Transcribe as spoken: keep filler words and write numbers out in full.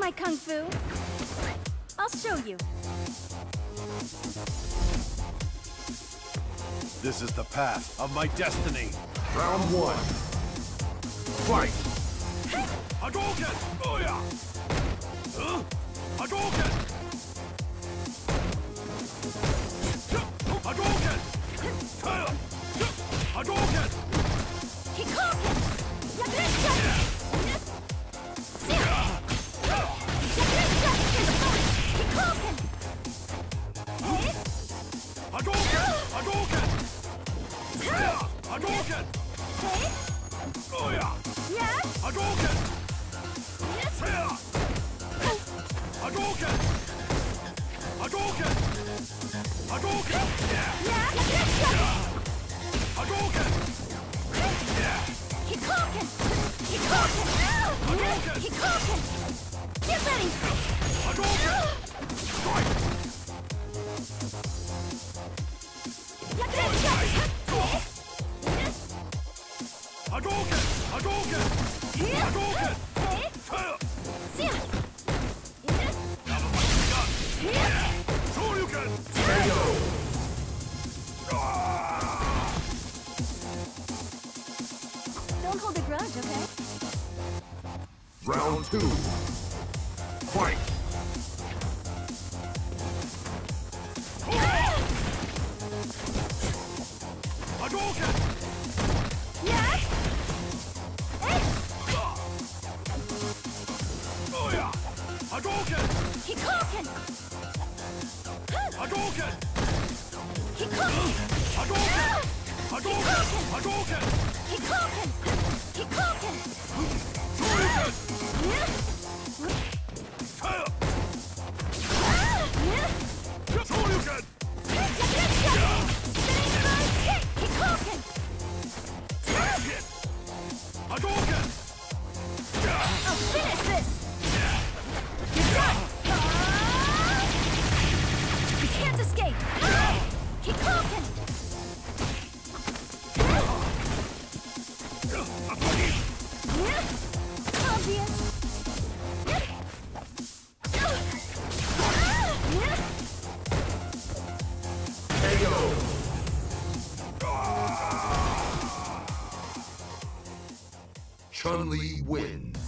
my kung fu. I'll show you. This is the path of my destiny. Round one. Fight! Hadouken! Booyah! Huh? Hadouken! Hadouken! Hadouken! Kikoken! Yakuza! Kikoken! Hadouken! Hadouken! Hadouken! Booyah! Yeah? Hadouken! Hadouken! Hadouken! Hadouken! Yeah! Yeah? Hadouken! Yeah! Kikoken! Kikoken! Hadouken! Kikoken! Get ready! Hadouken! Strike! Yakuza! Hadouken! Hadouken! Hadouken! Shoryuken! K O! Don't hold a grudge, okay? Round two. Fight! Hadouken! Yeah? Booyah! Hadouken! Kikoken! Hadouken! Kikoken! Hadouken! Hadouken! Hadouken! Kikoken! Kikoken! Shoryuken! Yeah? Shoryuken! Kikoken! Hadouken! I'll finish this! You're done! You can't escape! Kikoken! Obvious! K O! Chun-Li wins.